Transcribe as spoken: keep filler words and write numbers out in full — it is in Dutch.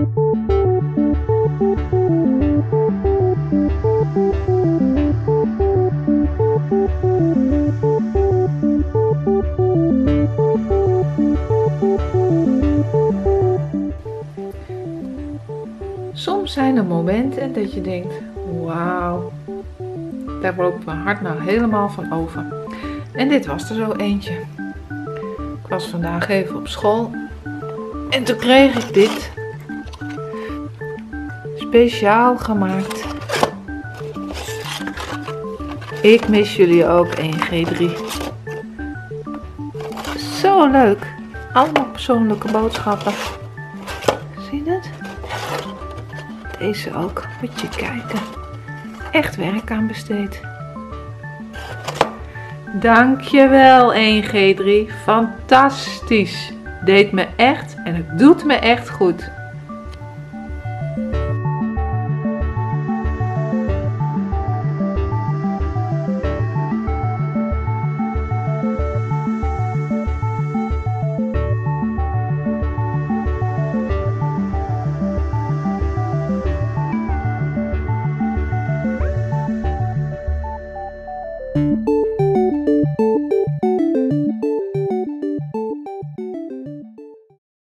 Soms zijn er momenten dat je denkt, wauw, daar loopt mijn hart nou helemaal van over. En dit was er zo eentje. Ik was vandaag even op school en toen kreeg ik dit. Speciaal gemaakt. Ik mis jullie ook, één G drie. Zo leuk. Allemaal persoonlijke boodschappen. Zie je het? Deze ook. Moet je kijken. Echt werk aan besteed. Dankjewel, één G drie. Fantastisch. Deed me echt en het doet me echt goed.